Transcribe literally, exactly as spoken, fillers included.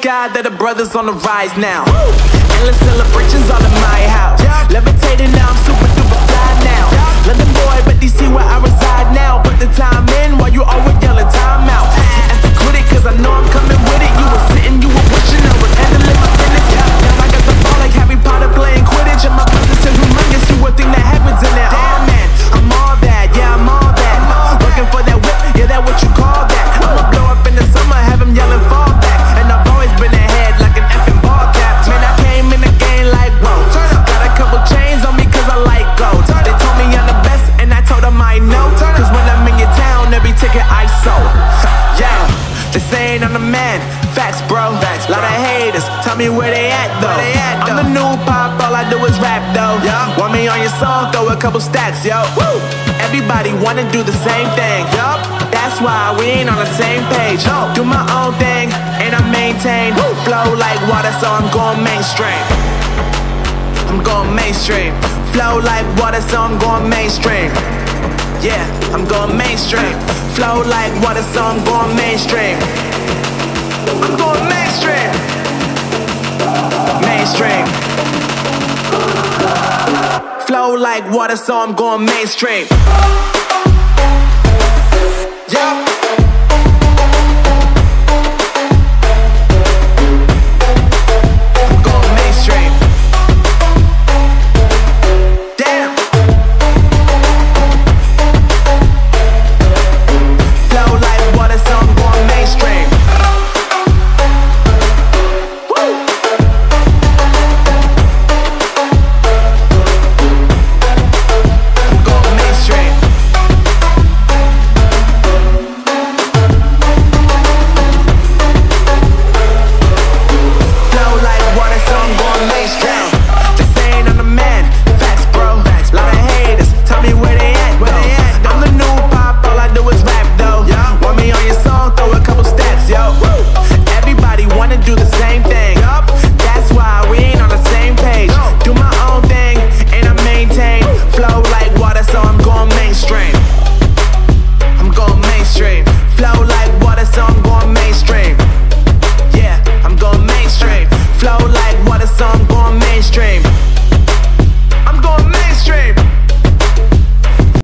God that the brothers on the rise now. Endless celebrations all in my house. Levitating now, I'm super duper fly now. London boy, but D C where I reside now. Put the time in while you always yelling time out. And to quit it, cause I know I'm coming with it. You were sitting, you were wishing I was handling my business. Now I got the ball like Harry Potter playing Quidditch. And my brothers are humongous, you would think that happens in there. Oh man, I'm all that, yeah, I'm all that. Working for that whip, yeah, that what you call that. I'ma blow up in the summer, have him yelling fall back. And I've always been ahead like an effing ball cap. Man, I came in the game like, whoa. Got a couple chains on me cause I like gold. They told me I'm the best and I told them I know. Cause when I'm in your town, every ticket I sold. Yeah, they saying I'm the man. Facts, bro. Facts, lot of haters. Tell me where they at though. They at, though. I'm the new pop, all I do is rap though. Yeah. Want me on your song? Throw a couple stacks, yo. Woo. Everybody wanna do the same thing. Yup. That's why we ain't on the same page. No. Do my own thing and I maintain. Woo. Flow like water, so I'm going mainstream. I'm going mainstream. Flow like water, so I'm going mainstream. Yeah, I'm going mainstream. Flow like water, so I'm going mainstream. I'm going mainstream. Mainstream. Flow like water, so I'm going mainstream.